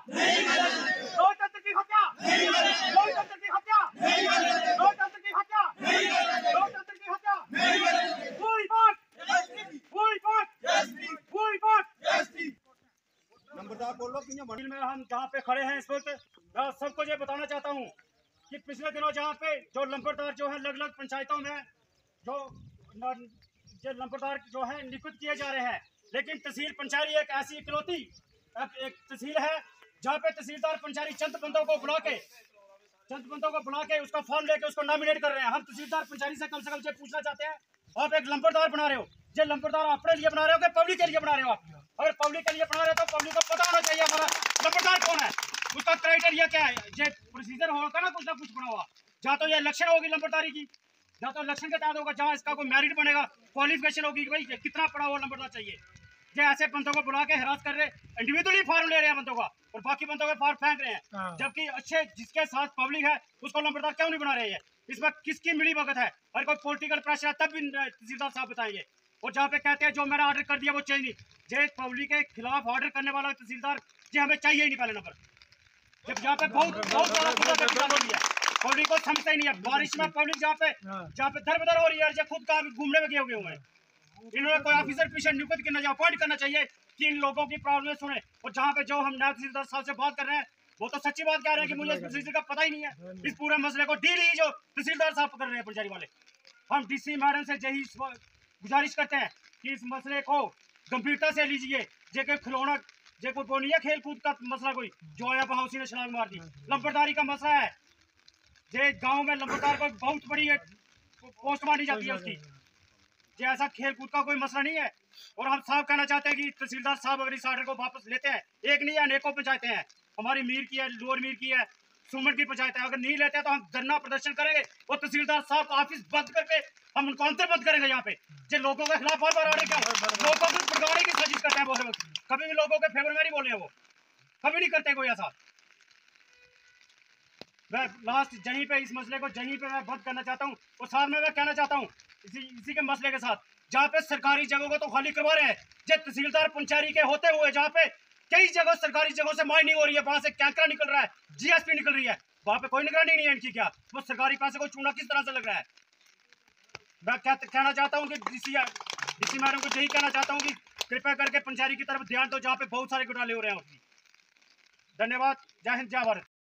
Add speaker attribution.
Speaker 1: लोकतंत्र की हत्या, लोकतंत्र की हत्या, लोकतंत्र की हत्या, लोकतंत्र की हत्या। नंबरदार बोल लो कि में हम जहाँ पे खड़े हैं इस वक्त, मैं सबको ये बताना चाहता हूँ कि पिछले दिनों जहाँ पे जो लंबरदार जो है अलग अलग पंचायतों में जो लंबरदार जो है नियुक्त किए जा रहे हैं, लेकिन तहसील पंचायत एक ऐसी इकलौती एक तहसील है जहाँ पे तहसीलदार पंचायत चंद बंदों को बुला के उसका फॉर्म लेके उसको नॉमिनेट कर रहे हैं। हम तहसीलदार पंचायत से कम ये पूछना चाहते हैं, आप एक लंबरदार बना रहे हो, ये लंबरदार अपने लिए बना रहे हो कि पब्लिक के लिए बना रहे हो? आप अगर पब्लिक के लिए बना रहे हो तो पब्लिक को पता होना चाहिए हमारा लंबरदार कौन है, उसका क्राइटेरिया क्या है, ये प्रोसीजर होगा ना कुछ बना हुआ। जहाँ तो ये इलेक्शन होगी लंबरदारी की, जहाँ तो इलेक्शन के तहत होगा, जहाँ इसका कोई मेरिट बनेगा, क्वालिफिकेशन होगी कि भाई कितना पड़ा हुआ लंबरदार चाहिए। ये ऐसे बंदों को बुला के हरास कर रहे, इंडिविजुअली फॉर्म ले रहे हैं बंदों का और बाकी बंदों के फॉर्म फेंक रहे हैं, जबकि अच्छे जिसके साथ पब्लिक है उसको लंबरदार क्यों नहीं बना रहे हैं? इसमें किसकी मिली भगत है? और कोई पॉलिटिकल प्रेशर है तब भी तहसीलदार साहब बताएंगे। और जहाँ पे कहते हैं जो मैंने ऑर्डर कर दिया वो चाहिए नहीं, जो पब्लिक के खिलाफ ऑर्डर करने वाला तहसीलदार जी हमें चाहिए ही नहीं पहले नंबर। जब यहाँ पे बहुत पब्लिक को समझता ही नहीं है। बारिश में पब्लिक जहाँ पे दर बदर हो रही है, खुद का घूमने में गए हुए हैं। इन्होंने कोई ऑफिसर पीछे नियुक्त करना चाहिए, अपॉइंट करना चाहिए कि इन लोगों की प्रॉब्लम सुने। और जहाँ पे जो हम नायब तहसीलदार साहब से बात कर रहे हैं वो तो सच्ची बात कह रहे हैं कि मुझे इस प्रोसीजर का पता ही नहीं है। इस पूरे मसले को डील ही जो तहसीलदार साहब कर रहे हैं पंचायत वाले। हम डीसी मैडम से यही गुजारिश करते हैं कि इस मसले को गंभीरता से लीजिए। जे कोई खिलौना जे कोई नहीं है खेल कूद का मसला, कोई जो आया वहां उसी ने छलांग मार दी। लंबरदारी का मसला है, जे गाँव में लंबरदार को बहुत बड़ी पोस्ट मानी जाती है उसकी। ये ऐसा खेल कूद का कोई मसला नहीं है। और हम साफ कहना चाहते हैं कि तहसीलदार साहब अगर इस ऑर्डर को वापस लेते हैं, एक नहीं है अनेकों पंचायतें हैं, हमारी मीर की है, लोअर मीर की है, सुमन की पंचायत है, अगर नहीं लेते हैं तो हम धरना प्रदर्शन करेंगे और तहसीलदार साहब ऑफिस बंद करके हम उनको अंतर्बंद करेंगे। यहाँ पे जो लोगों के खिलाफ बार बार ऑर्डर क्या लोगों को भड़काने की साजिश करते हैं, बोल रहे कभी भी लोगों के फेवर में नहीं बोले, वो कभी नहीं करते कोई ऐसा। मैं लास्ट यहीं पे इस मसले को यहीं पे मैं बंद करना चाहता हूँ। और साथ में मैं कहना चाहता हूँ इसी के मसले के साथ, जहाँ पे सरकारी जगहों को तो खाली करवा रहे हैं, जो तहसीलदार पंचायत के होते हुए जहाँ पे कई जगह सरकारी जगहों से माइनिंग हो रही है, वहां से कैंकरा निकल रहा है, जीएसपी निकल रही है, वहां पे कोई निगरानी नहीं है इनकी। क्या वो सरकारी पैसे को चूना किस तरह से लग रहा है? मैं कहना चाहता हूँ कि डीसी मैडम को यही कहना चाहता हूँ कि कृपया करके पंचायत की तरफ ध्यान दो, जहाँ पे बहुत सारे घोटाले हो रहे हैं। धन्यवाद। जय हिंद, जय भारत।